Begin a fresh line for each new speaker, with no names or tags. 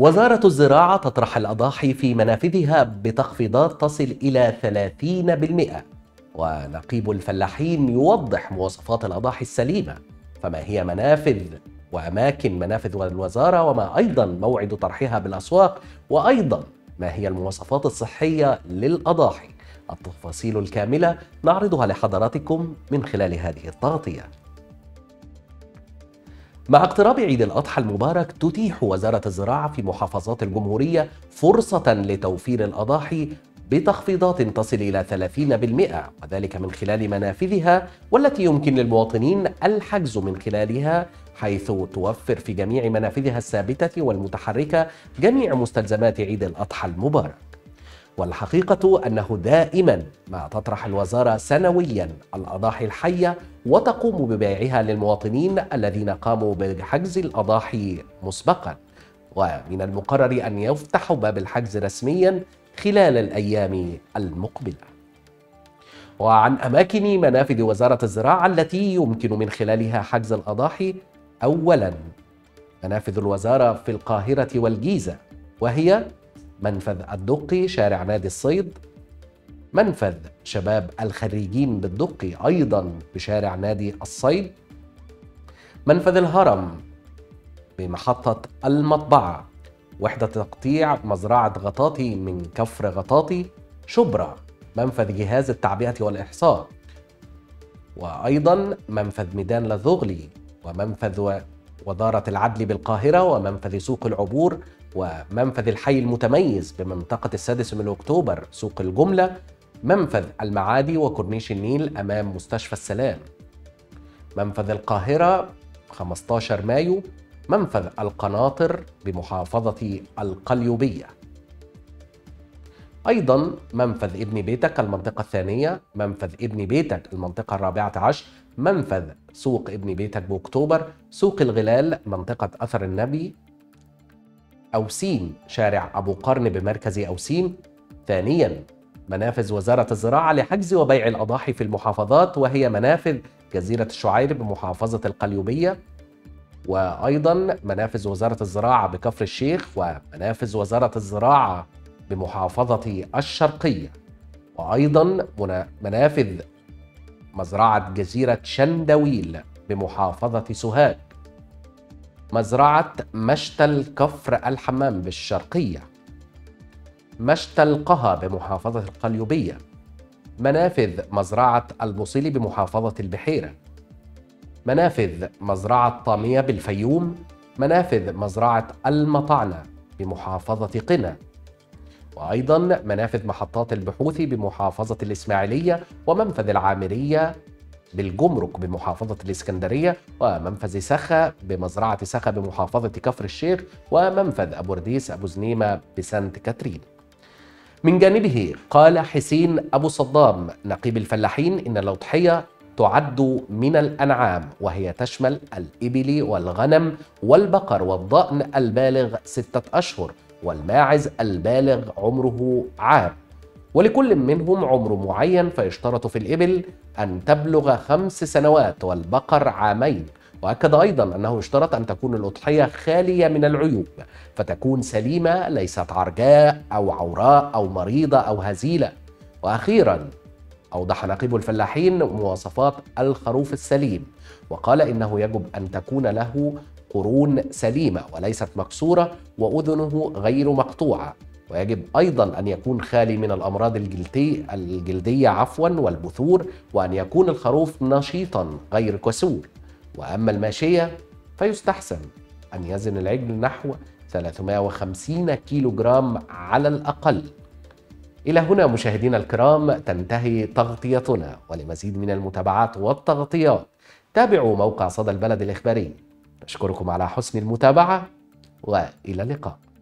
وزارة الزراعة تطرح الأضاحي في منافذها بتخفيضات تصل إلى 30%، ونقيب الفلاحين يوضح مواصفات الأضاحي السليمة، فما هي منافذ وأماكن منافذ الوزارة، وما أيضا موعد طرحها بالأسواق، وأيضا ما هي المواصفات الصحية للأضاحي. التفاصيل الكاملة نعرضها لحضراتكم من خلال هذه التغطية. مع اقتراب عيد الأضحى المبارك تتيح وزارة الزراعة في محافظات الجمهورية فرصة لتوفير الأضاحي بتخفيضات تصل إلى 30%، وذلك من خلال منافذها والتي يمكن للمواطنين الحجز من خلالها، حيث توفر في جميع منافذها الثابتة والمتحركة جميع مستلزمات عيد الأضحى المبارك. والحقيقة أنه دائما ما تطرح الوزارة سنويا الأضاحي الحية وتقوم ببيعها للمواطنين الذين قاموا بحجز الأضاحي مسبقا، ومن المقرر أن يفتح باب الحجز رسميا خلال الأيام المقبلة. وعن أماكن منافذ وزارة الزراعة التي يمكن من خلالها حجز الأضاحي: أولا، منافذ الوزارة في القاهرة والجيزة، وهي منفذ الدقي شارع نادي الصيد، منفذ شباب الخريجين بالدقي أيضا بشارع نادي الصيد، منفذ الهرم بمحطة المطبعة، وحدة تقطيع مزرعة غطاطي من كفر غطاطي، شبرا منفذ جهاز التعبئة والإحصاء، وأيضا منفذ ميدان لذغلي، ومنفذ وزارة العدل بالقاهرة، ومنفذ سوق العبور، ومنفذ الحي المتميز بمنطقة السادس من أكتوبر سوق الجملة، منفذ المعادي وكورنيش النيل أمام مستشفى السلام، منفذ القاهرة 15 مايو، منفذ القناطر بمحافظة القليوبية، أيضا منفذ ابن بيتك المنطقة الثانية، منفذ ابن بيتك المنطقة الرابعة عشر، منفذ سوق ابن بيتك بأكتوبر، سوق الغلال منطقة أثر النبي، أوسين شارع أبو قرن بمركز أوسين. ثانيا، منافذ وزارة الزراعة لحجز وبيع الأضاحي في المحافظات، وهي منافذ جزيرة الشعير بمحافظة القليوبية، وأيضا منافذ وزارة الزراعة بكفر الشيخ، ومنافذ وزارة الزراعة بمحافظة الشرقية، وأيضا منافذ مزرعة جزيرة شندويل بمحافظة سوهاج، مزرعة مشتل كفر الحمام بالشرقية، مشتل قها بمحافظة القليوبية، منافذ مزرعة الموصلي بمحافظة البحيرة، منافذ مزرعة طامية بالفيوم، منافذ مزرعة المطعنة بمحافظة قنا، وأيضا منافذ محطات البحوث بمحافظة الإسماعيلية، ومنفذ العامرية بالجمرك بمحافظة الإسكندرية، ومنفذ سخا بمزرعة سخا بمحافظة كفر الشيخ، ومنفذ أبو رديس أبو زنيمة بسانت كاترين. من جانبه قال حسين أبو صدام نقيب الفلاحين إن الأضحية تعد من الأنعام، وهي تشمل الإبل والغنم والبقر والضأن البالغ 6 أشهر، والماعز البالغ عمره عام، ولكل منهم عمر معين، فيشترط في الإبل أن تبلغ 5 سنوات والبقر عامين. وأكد أيضا أنه يشترط أن تكون الأضحية خالية من العيوب، فتكون سليمة ليست عرجاء أو عوراء أو مريضة أو هزيلة. وأخيرا أوضح نقيب الفلاحين مواصفات الخروف السليم، وقال إنه يجب أن تكون له قرون سليمة وليست مكسورة، وأذنه غير مقطوعة، ويجب أيضا أن يكون خالي من الأمراض الجلدية والبثور، وأن يكون الخروف نشيطا غير كسول. وأما الماشية فيستحسن أن يزن العجل نحو 350 كيلو جرام على الأقل. إلى هنا مشاهدينا الكرام تنتهي تغطيتنا، ولمزيد من المتابعات والتغطيات تابعوا موقع صدى البلد الإخباري. نشكركم على حسن المتابعة، وإلى اللقاء.